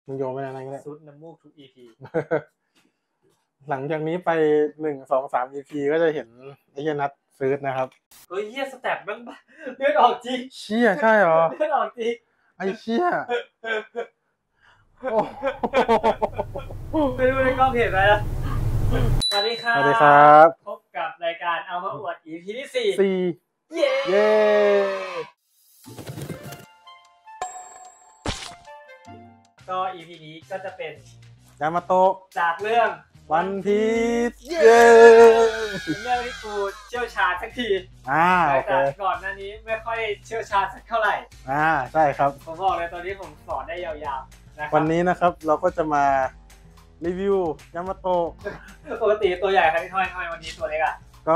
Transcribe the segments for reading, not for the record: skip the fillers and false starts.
มึงโยนไปอะไรก็ได้ซุดน้ำมูกทุก EP หลังจากนี้ไป1 2 3 EP ก็จะเห็นไอ้นัทซื้อนะครับเฮ้ยเหี้ยสแตปบ้างเลือดออกจริงเชี่ยใช่เหรอเลือดออกจริงไอ้เชี่ยไม่รู้ในกล้องเห็นไหมล่ะสวัสดีครับสวัสดีครับพบกับรายการเอามาอวด EP ที่4 เย้ก็ EP นี้ก็จะเป็นยามาโตะจากเรื่องวันพีซเย้เป็นเรื่องที่กูเชี่ยวชาญสักทีโอเคแต่ก่อนหน้านี้ไม่ค่อยเชี่ยวชาญสักเท่าไหร่ใช่ครับผมบอกเลยตอนนี้ผมสอนได้ยาวๆนะครับวันนี้นะครับเราก็จะมารีวิวยามาโตะปกติตัวใหญ่ครับพี่ทำไมวันนี้ตัวเล็กอ่ะก็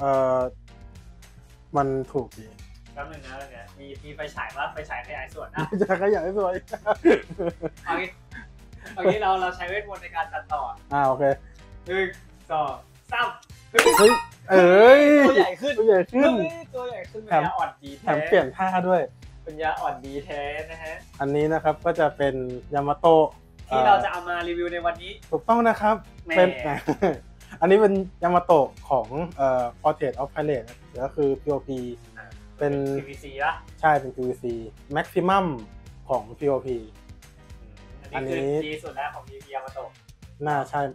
มันถูกดีแป๊บนึงนะเนี่ยมีไฟฉายว่าไฟฉายขยายส่วนนะจะขยายส่วนเอางี้เราใช้เวทมนต์ในการตัดต่อโอเค 1 2 3 เฮ้ยตัวใหญ่ขึ้นตัวใหญ่ขึ้นปัญญาอ่อนดีแท้แถมเปลี่ยนท่าด้วยปัญญาอ่อนดีแท้นะฮะอันนี้นะครับก็จะเป็นยามาโตะที่เราจะเอามารีวิวในวันนี้ถูกต้องนะครับเป็นอันนี้เป็นยามาโตะของPortrait of Pirate ก็คือ POP เป็น PVC ป่ะใช่เป็น PVC Maximum ของ POP อันนี้คือดีสุดแล้วของยามาโตะน่าใช่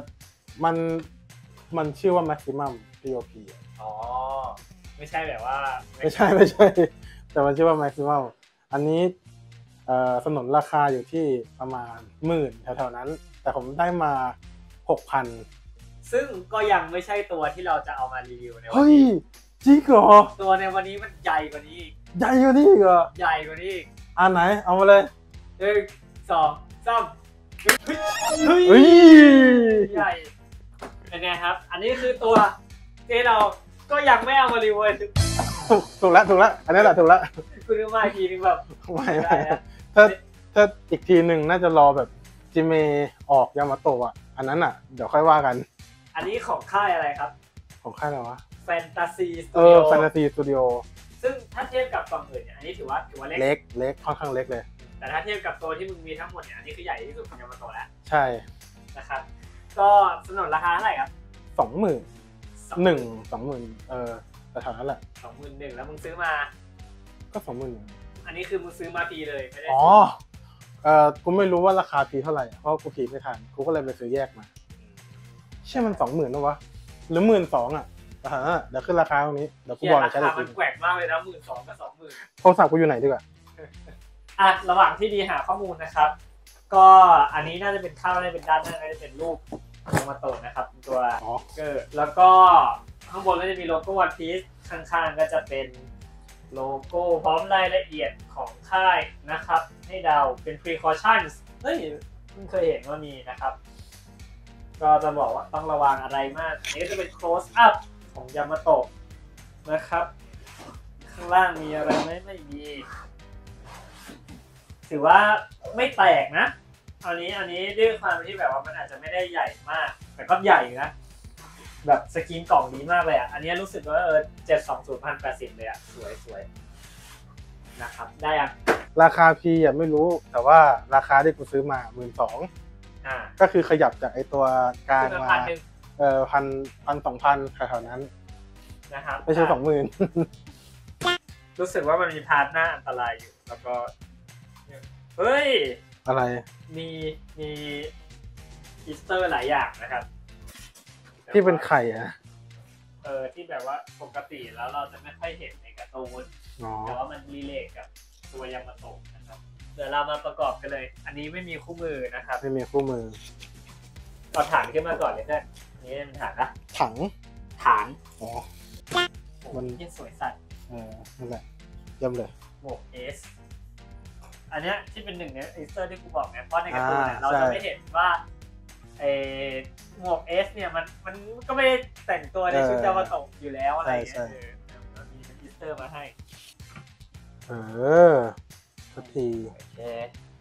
มันชื่อว่า Maximum POP ไม่ใช่แบบว่าไม่ใช่แต่มันชื่อว่า Maximum อันนี้สนนราคาอยู่ที่ประมาณ10,000แถวๆนั้นแต่ผมได้มา 6,000 ซึ่งก็ยังไม่ใช่ตัวที่เราจะเอามารีวิวในวันนี้เฮ้ยจริงเหรอตัวในวันนี้มันใหญ่กว่านี้ใหญ่กว่านี้เหรอใหญ่กว่านี้อันไหนเอามาเลย 1 2 3เฮ้ยใหญ่เป็นไงครับอันนี้คือตัวที่เราก็ยังไม่เอามารีวิวถูกแล้วอันนี้แหละถูกแล้วคุณนึกมาอีกทีนึงแบบไม่ถ้าอีกทีหนึ่งน่าจะรอแบบจิเมออกยามาโตะอันนั้นเดี๋ยวค่อยว่ากันอันนี้ของค่ายอะไรครับของค่ายอะไรวะแฟนตาซีสตูดิโอแฟนตาซีสตูดิโอซึ่งถ้าเทียบกับฝั่งอื่นเนี่ยอันนี้ถือว่าเล็กค่อนข้างเล็กเลยแต่ถ้าเทียบกับตัวที่มึงมีทั้งหมดเนี่ยอันนี้คือใหญ่ที่สุดของยามาโตะแล้วใช่นะครับก็สนนราคาเท่าไหร่ครับ 20,000แต่เท่านั้นแหละ 21,000แล้วมึงซื้อมาก็20,000 อันนี้คือมึงซื้อมาปีเลยไม่ได้กูไม่รู้ว่าราคาปีเท่าไหร่เพราะกูพีไม่ทันกูก็เลยไปซื้อแยกมาใช่มัน20,000นะวะหรือ12,000เดี๋ยวขึ้นราคาตรงนี้เดี๋ยวกูบอกราคามันแกว่งมากเลยนะ12,000กับ20,000 โทรศัพท์กูอยู่ไหนดีกว่าระหว่างที่ดีหาข้อมูลนะครับก็อันนี้น่าจะเป็นด้านหน้าน่าจะเป็นรูปยามาโตะนะครับตัวแล้วก็ข้างบนก็จะมีโลโก้วันพีซข้างๆก็จะเป็นโลโก้พร้อมรายละเอียดของค่ายนะครับให้เดาเป็น precautions เฮ้ยเพิ่งเคยเห็นว่ามีนะครับก็จะบอกว่าต้องระวังอะไรมากอันนี้ก็จะเป็น close up ของยามาโตะนะครับข้างล่างมีอะไรไหมไม่มีถือว่าไม่แตกนะอันนี้ด้วยความที่แบบว่ามันอาจจะไม่ได้ใหญ่มากแต่ก็ใหญ่นะแบบสกรีนกล่องดีมากเลยอันนี้รู้สึกว่า720/1080เลยสวยนะครับได้ยังราคาพีไม่รู้แต่ว่าราคาที่กูซื้อมา12,000ก็คือขยับจากไอตัวกลางมา1,000-2,000แถวๆนั้นนะครับไม่ใช่20,000 รู้สึกว่ามันมีพาร์ทหน้าอันตรายอยู่แล้วก็เฮ้ยอะไรมีอีสเตอร์หลายอย่างนะครับที่เป็นไข่ที่แบบว่าปกติแล้วเราจะไม่ค่อยเห็นในการ์ตูนแต่ว่ามันรีเลทกับตัวยามาโตะนะครับเดี๋ยวเรามาประกอบกันเลยอันนี้ไม่มีคู่มือนะครับไม่มีคู่มือเอาฐานขึ้นมาก่อนเลยเพื่อนนี่เป็นฐานนะฐานมันสวยสัตว์นั่นแหละเยี่ยมเลยหมวกเอสอันนี้ที่เป็นหนึ่งในอีสเตอร์ที่กูบอกไงเพราะในการ์ตูนเนี่ยเราจะไม่เห็นว่าหมวกเอสเนี่ยมันก็ไม่ได้แต่งตัวในชุดยามาโตะอยู่แล้วอะไรอย่างเงี้ยเรามีอีสเตอร์มาให้สักทีโอเค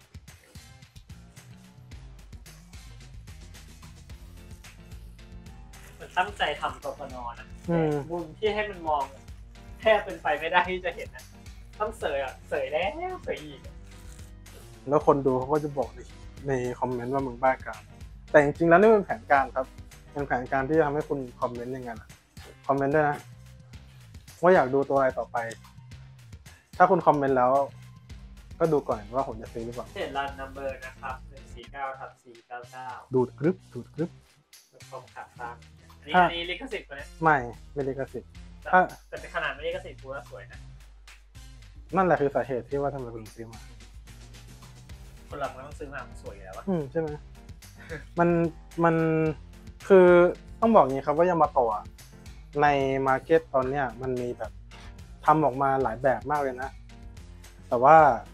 มันตั้งใจทำตัวปนอนนะมุมที่ให้มันมองแทบเป็นไปไม่ได้ที่จะเห็นนะต้องเสยแล้วเสยอีกแล้วคนดูเขาก็จะบอกเลยในคอมเมนต์ว่ามึงบ้ากามแต่จริงๆแล้วนี่เป็นแผนการครับเป็นแผนการที่จะทำให้คุณคอมเมนต์ยังไงล่ะคอมเมนต์ด้วยนะว่าอยากดูตัวอะไรต่อไปถ้าคุณคอมเมนต์แล้วก็ดูก่อนว่าผมจะซื้อหรือเปล่าเสร็จรันนัมเบอร์นะครับ149/499 ดูดกรึบคอมขัดตั้งอันนี้ลิขสิทธิ์ไหมไม่ลิขสิทธิ์แต่เป็นขนาดไม่ลิขสิทธิ์กูว่าสวยนะนั่นแหละคือสาเหตุที่ว่าทำไมคุณซื้อมาคนเราต้องซื้อมามันสวยแล้ววะใช่ไหมมันคือต้องบอกงี้ครับว่ายามาโตะในมาร์เก็ตตอนเนี้ยมันมีแบบทำออกมาหลายแบบมากเลยนะแต่ว่า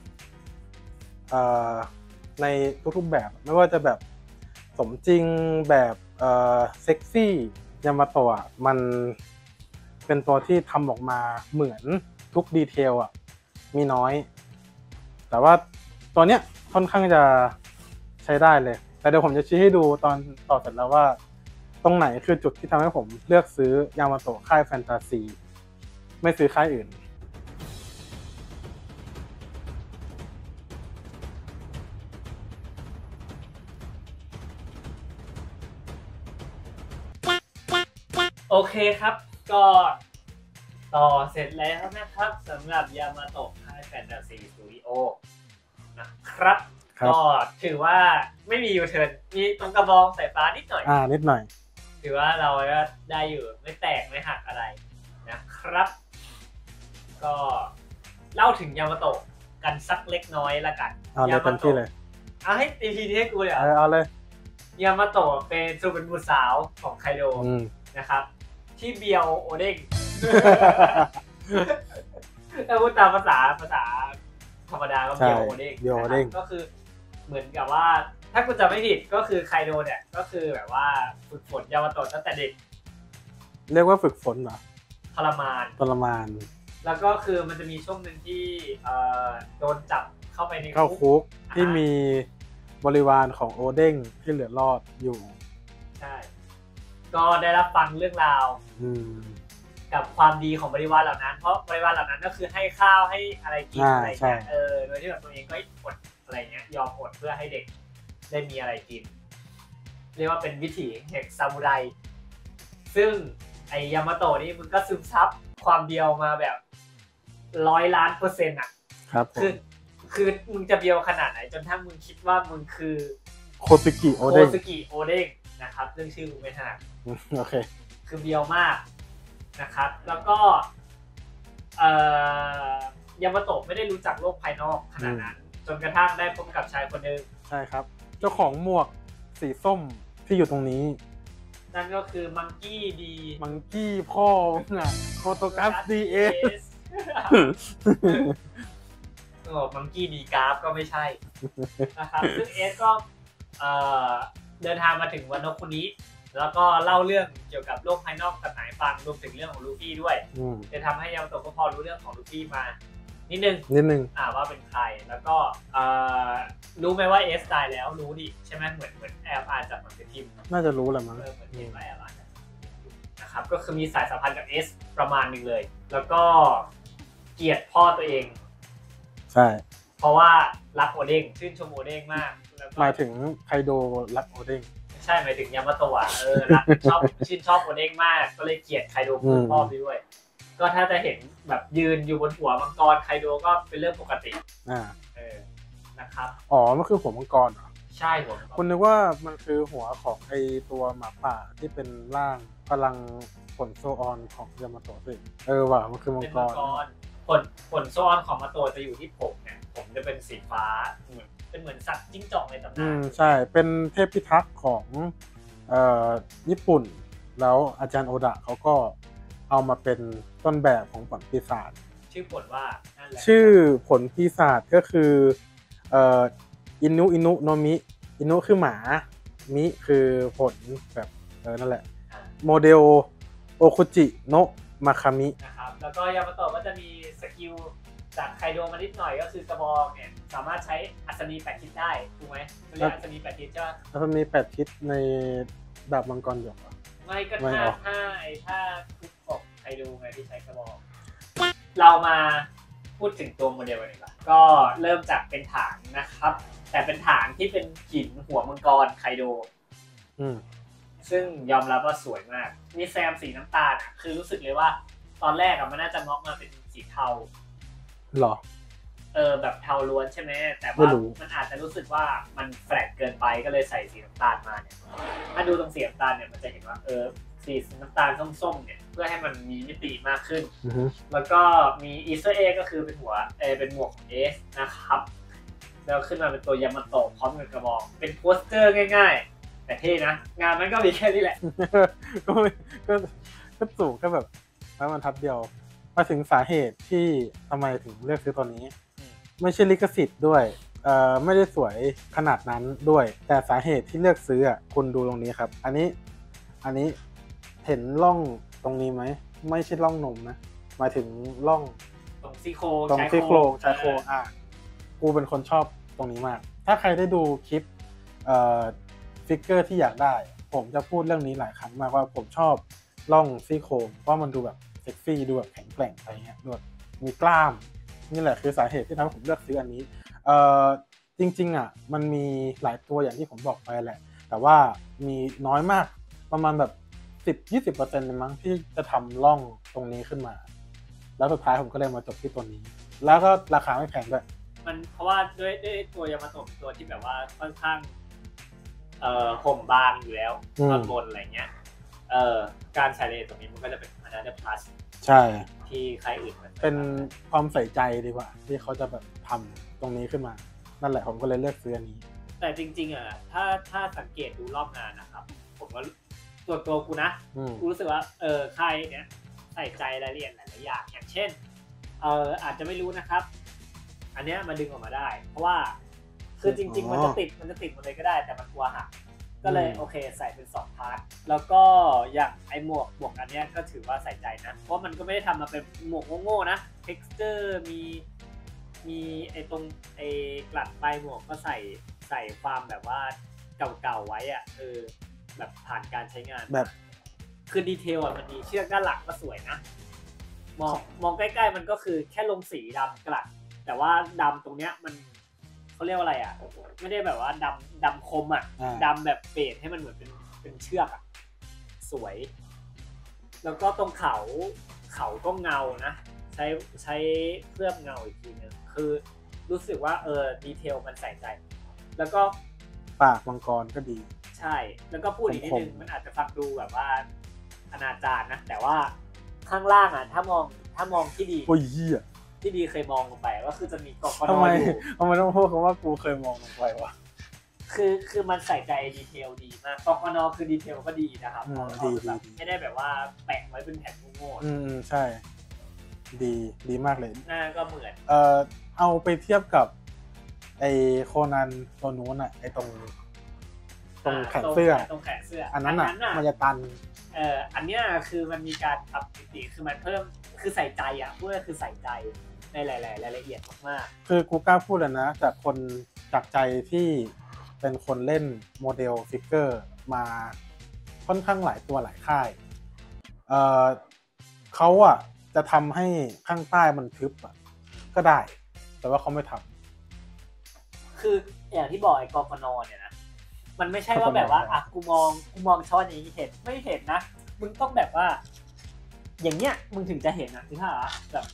ในทุกๆแบบไม่ว่าจะแบบสมจริงแบบเซ็กซี่ยามาโตะมันเป็นตัวที่ทำออกมาเหมือนทุกดีเทลมีน้อยแต่ว่าตัวเนี้ยค่อนข้างจะใช้ได้เลยแต่เดี๋ยวผมจะชี้ให้ดูตอนต่อเสร็จแล้วว่าตรงไหนคือจุดที่ทำให้ผมเลือกซื้อยามาโตะค่ายแฟนตาซีไม่ซื้อค่ายอื่นโอเคครับก็ต่อเสร็จแล้วนะครับสำหรับยามาโตะค่ายแฟนตาซีสตูดิโอนะครับก็ถือว่าไม่มียูเทิร์นมีตรงกระบองสายฟ้านิดหน่อยนิดหน่อยถือว่าเราก็ได้อยู่ไม่แตกไม่หักอะไรนะครับก็เล่าถึงยามาโตะกันสักเล็กน้อยละกันยามาโตะเลยให้ตีทีนี้ให้กูเลยเอาเลยยามาโตะเป็นบุตรสาวของไคโดนะครับที่เบียวโอเด้งถ้าพูดตามภาษาธรรมดาก็เบียวโอเด้งก็คือเหมือนกับว่าถ้ากูจำไม่ผิดก็คือไคโดเนี่ยก็คือแบบว่าฝึกฝนยามาโตะตั้งแต่เด็กเรียกว่าฝึกฝนเหรอทรมานแล้วก็คือมันจะมีช่วงหนึ่งที่โดนจับเข้าไปในคุกที่มีบริวารของโอเด้งที่เหลือรอดอยู่ใช่ก็ได้รับฟังเรื่องราวกับความดีของบริวารเหล่านั้นเพราะบริวารเหล่านั้นก็คือให้ข้าวให้อะไรกินอะไรเงี้ยโดยที่แบบตัวเองก็อดอะไรเงี้ยยอมอดเพื่อให้เด็กได้มีอะไรกินเรียกว่าเป็นวิถีแห่งซามูไรซึ่งไอยามาโตะนี่มึงก็ซึมซับความเบียวมาแบบ100,000,000% ครับคือมึงจะเบียวขนาดไหนจนถ้ามึงคิดว่ามึงคือโคซึกิโอเด้งนะครับเรื่องชื่อมึงไม่ถนัดโอเคคือเบียวมากนะครับแล้วก็ยามาโตะไม่ได้รู้จักโลกภายนอกขนาดนั้นจนกระทั่งได้พบกับชายคนหนึ่งใช่ครับเจ้าของหมวกสีส้มที่อยู่ตรงนี้นั่นก็คือมังกี้พ่อน่ะโฟโตกราฟดีเอสมังกี้ดีกราฟก็ไม่ใช่นะครับซึ่งเอสก็เดินทางมาถึงวานโนะคุนิแล้วก็เล่าเรื่องเกี่ยวกับโลกภายนอกกับไหนฟังรวมถึงเรื่องของลูฟี่ด้วยจะทำให้ยามาโตะก็พอรู้เรื่องของลูฟี่มานิดนึงว่าเป็นใครแล้วก็รู้ไหมว่าเอสตายแล้วรู้ดิใช่ไหมเหมือนแอบอ่านจากหนังสือพิมพ์น่าจะรู้แหละมั้งเหมือนเห็นว่าแอบอ่านนะครับก็คือมีสายสัมพันธ์กับเอสประมาณนึงเลยแล้วก็เกลียดพ่อตัวเองใช่เพราะว่ารักโอเด้งชื่นชมโอเด้งมากหมายถึงไคโดรักโอเด้งใช่หมายถึงยามาโตะรักชื่นชอบโอเด้งมากก็เลยเกลียดไคโดคือพ่อไปด้วยก็ถ้าจะเห็นแบบยืนอยู่บนหัวมังกรไคโดก็เป็นเรื่องปกตินะครับมันคือหัวมังกรเหรอใช่หัวมังกรคุณนึกว่ามันคือหัวของไอตัวหมาป่าที่เป็นร่างพลังผลโซออนของยามาโตะสิว่ะมันคือมังกรผลโซออนของมาโตะจะอยู่ที่ผมเนี่ยผมจะเป็นสีฟ้าเหมือนสัตว์จิ้งจอกในตำนานใช่เป็นเทพพิทักษ์ของญี่ปุ่นแล้วอาจารย์โอดะเขาก็เอามาเป็นต้นแบบของผลปีศาจชื่อผลว่านั่นแหละชื่อผลปีศาจก็คืออินุโนมิอินุคือหมามิคือผลแบบนั่นแหละโมเดลโอคุจิโนะมาคามินะครับแล้วก็ยามาโตะก็จะมีสกิลจากไคโดมานิดหน่อยก็คือกระบอกเนี่ยสามารถใช้อัศนี8ทิศได้ถูกไหมเรียกอัศนี8ทิศใช่ไหมอัศนี8ทิศในดาบมังกรหยกไม่ก็ถ้าทุกของไคโดไงที่ใช้กระบอกเรามาพูดถึงตัวโมเดลกันดีกว่าก็เริ่มจากเป็นฐานนะครับแต่เป็นฐานที่เป็นหินหัวมังกรไคโดซึ่งยอมรับว่าสวยมากมีแซมสีน้ำตาลคือรู้สึกเลยว่าตอนแรกมันน่าจะม็อกมาเป็นสีเทาหรอแบบเทาล้วนใช่ไหมแต่ว่ามันอาจจะรู้สึกว่ามันแฟลตเกินไปก็เลยใส่สีน้ำตาลมาเนี่ยถ้าดูตรงสีน้ำตาลเนี่ยมันจะเห็นว่าสีน้ำตาลส้มๆเนี่ยเพื่อให้มันมีมิติมากขึ้นแล้วก็มีอีสเตอร์เอ็กก็คือเป็นเป็นหมวกของเอสนะครับแล้วขึ้นมาเป็นตัวยามาโตะพร้อมกับกระบอกเป็นโปสเตอร์ง่ายๆแต่เท่นะงานมันก็มีแค่นี้แหละก็สูงแค่แบบแล้วมันทัดเดียวมาถึงสาเหตุที่ทำไมถึงเลือกซื้อตัวนี้ไม่ใช่ลิขสิทธิ์ด้วยไม่ได้สวยขนาดนั้นด้วยแต่สาเหตุที่เลือกซื้อคุณดูตรงนี้ครับอันนี้เห็นร่องตรงนี้ไหมไม่ใช่ร่องนมนะหมายถึงร่องตรงซี่โครงชายโครงกูเป็นคนชอบตรงนี้มากถ้าใครได้ดูคลิปฟิกเกอร์ที่อยากได้ผมจะพูดเรื่องนี้หลายครั้งมากว่าผมชอบร่องซี่โครงว่ามันดูแบบเซ็กซี่ดูแบบแข็งแกร่งอะไรเงี้ยดูแบบมีกล้ามนี่แหละคือสาเหตุที่ทำให้ผมเลือกซื้ออันนี้จริงๆมันมีหลายตัวอย่างที่ผมบอกไปแหละแต่ว่ามีน้อยมากประมาณแบบ 10-20% เลยมั้งที่จะทำร่องตรงนี้ขึ้นมาแล้วสุดท้ายผมก็เลยมาจบที่ตัวนี้แล้วก็ราคาไม่แพงด้วยมันเพราะว่าด้วยตัวยามาโตะตัวที่แบบว่าค่อนข้างห่มบางอยู่แล้วบนอะไรเงี้ยการใส่เลนตรงนี้มันก็จะเป็นอันนั้นจะพลัสใช่ที่ใครอื่นเป็นความใส่ใจดีกว่าที่เขาจะแบบทำตรงนี้ขึ้นมานั่นแหละผมก็เลยเลือกซื้ออันนี้แต่จริงๆถ้าสังเกตดูรอบงานนะครับผมว่าตัวกูนะกูรู้สึกว่าค่ายเนี้ยใส่ใจรายละเอียดหลายๆอย่างอย่างเช่นอาจจะไม่รู้นะครับอันเนี้ยมาดึงออกมาได้เพราะว่าคือจริงๆมันจะติดหมดเลยก็ได้แต่มันกลัวหักก็เลยโอเคใส่เป็น2พาร์ทแล้วก็อย่างไอหมวกอันเนี้ยก็ถือว่าใส่ใจนะเพราะมันก็ไม่ได้ทำมาเป็นหมวกโง่ๆนะ texture มีไอตรงไอกลัดปลายหมวกก็ใส่ความแบบว่าเก่าๆไว้แบบผ่านการใช้งานแบบคือดีเทลมันดีเชือกด้านหลังก็สวยนะมองใกล้ๆมันก็คือแค่ลงสีดำกลัดแต่ว่าดำตรงเนี้ยมันเขาเรียกว่าอะไรไม่ได้แบบว่าดำคมดำแบบเฟดให้มันเหมือนเป็นเชือกสวยแล้วก็ตรงเขาก็เงานะใช้เคลือบเงาอีกทีนึงคือรู้สึกว่าดีเทลมันใส่ใจแล้วก็ปากมังกรก็ดีใช่แล้วก็พูดอีกนิดนึงมันอาจจะฟังดูแบบว่าอนาจารนะแต่ว่าข้างล่างถ้ามองที่ดีโอ้ยเหี้ยที่ดีเคยมองลงไปก็คือจะมีกกนอยู่ทำไมต้องพูดคำว่ากูเคยมองลงไปวะคือมันใส่ใจดีเทลดีมากกกนคือดีเทลก็ดีนะครับดีไม่ได้แบบว่าแปะไว้เป็นแผ่นโง่ใช่ดีมากเลยหน้าก็เหมือนเอาไปเทียบกับไอโคนันตัวนู้นไอตรงแขนเสื้ออันนั้นมันจะตันอันเนี้ยคือมันมีการปรับมิติคือมันเพิ่มคือใส่ใจพูดก็คือใส่ใจในหลายๆรายละเอียดมากๆคือกูกล้าพูดเลยนะจากใจที่เป็นคนเล่นโมเดลฟิกเกอร์มาค่อนข้างหลายตัวหลายค่ายเขาจะทำให้ข้างใต้มันทึบก็ได้แต่ว่าเขาไม่ทำคืออย่างที่บอกไอ้กกนเนี่ยนะมันไม่ใช่ว่าแบบว่ากูมองช้อนอย่างนี้เห็นไม่เห็นนะมึงต้องแบบว่าอย่างเนี้ยมึงถึงจะเห็นคือถ้าแบบ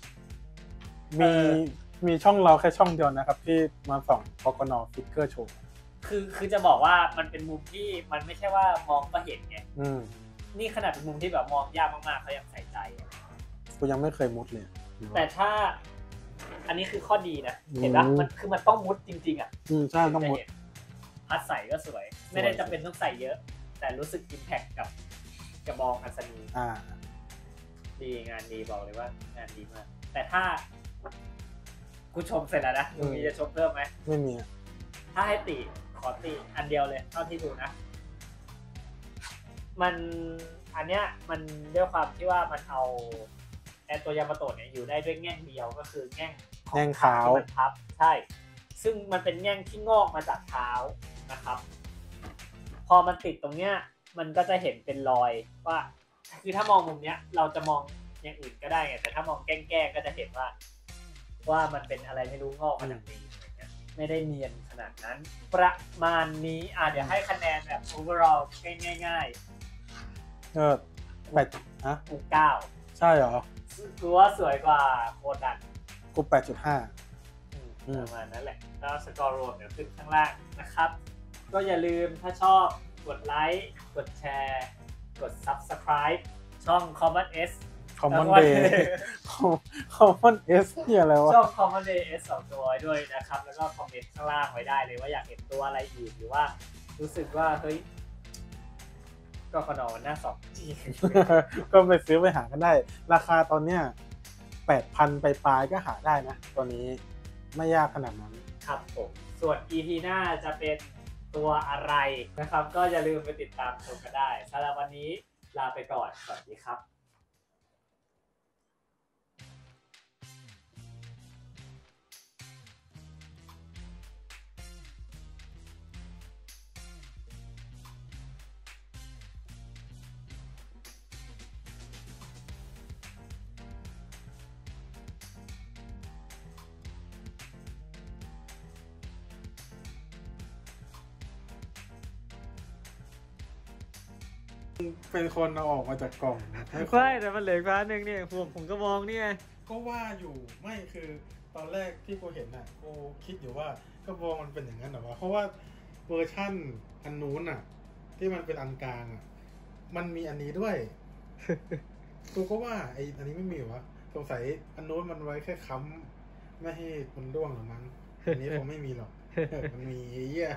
มีช่องเราแค่ช่องเดียวนะครับที่มาส่องกกนฟิกเกอร์โชว์คือจะบอกว่ามันเป็นมุมที่มันไม่ใช่ว่ามองก็เห็นไงนี่ขนาดเป็นมุมที่แบบมองยากมากๆเขายังใส่ใจกูยังไม่เคยมุดเลยแต่ถ้าอันนี้คือข้อดีนะเห็นปะมันต้องมุดจริงใช่ต้องมุดพัดใส่ก็สวยไม่ได้จำเป็นต้องใส่เยอะแต่รู้สึกอิมแพคกับกระบองอัศนีดีงานดีบอกเลยว่างานดีมากแต่ถ้ากูชมเสร็จแล้วนะมึงจะชมเพิ่มไหมไม่มีถ้าให้ขอติอันเดียวเลยเท่าที่ดูนะมันอันเนี้ยมันด้วยความที่ว่ามันเอาตัวยามาโตะเนี่ยอยู่ได้ด้วยแง่งเดียวก็คือแง่งเท้าที่มันพับใช่ซึ่งมันเป็นแง่งที่งอกมาจากเท้านะครับพอมันติดตรงเนี้ยมันก็จะเห็นเป็นรอยว่าคือถ้ามองมุมเนี้ยเราจะมองอย่างอื่นก็ได้ไงแต่ถ้ามองแก้งก็จะเห็นว่ามันเป็นอะไรไม่รู้งอกมาจากนี้อะไรเงี้ยไม่ได้เนียนขนาดนั้น ประมาณนี้เดี๋ยวให้คะแนนแบบ overall ง่าย 8ฮะๆกู9 ใช่เหรอกูว่าสวยกว่าโคดันกู 8.5 ประมาณนั้นแหละแล้วสกอร์รวมเดี๋ยวขึ้นข้างล่างนะครับ ก็อย่าลืมถ้าชอบกดไลค์กดแชร์กด Subscribe ช่อง Common S Common Day Common S นี่อะไรวะช่อง Common Day S 2 ตัวด้วยนะครับ แล้วก็คอมเมนต์ข้างล่างไว้ได้เลยว่าอยากเห็นตัวอะไรอีกหรือว่ารู้สึกว่าเฮ้ยก็ขนอนหน้า2 จริงก็ไปซื้อไปหากันได้ ราคาตอนเนี้ย 8,000 ไปปลายก็หาได้นะตัวนี้ไม่ยากขนาดนั้นครับผมส่วน EP หน้าจะเป็นตัวอะไรนะครับ ก็อย่าลืมไปติดตามชมกันได้สำหรับวันนี้ลาไปก่อนสวัสดีครับเป็นคนเอาออกมาจากกล่องไม่แต่มันเหลือฟ้าหนึ่งเนี่ยพวกผมก็มองเนี่ยก็ว่าอยู่ไม่คือตอนแรกที่กูเห็นน่ะกูคิดอยู่ว่ากระบองมันเป็นอย่างนั้นเหรอวะเพราะว่าเวอร์ชั่นอันนู้นน่ะที่มันเป็นอันกลางอ่ะมันมีอันนี้ด้วย กูก็ว่าไออันนี้ไม่มีวะสงสัยอันนู้นมันไว้แค่ค้ำไม่ให้มันร่วงหรอมั้งอันนี้คงไม่มีหรอก มันมีเหี้ย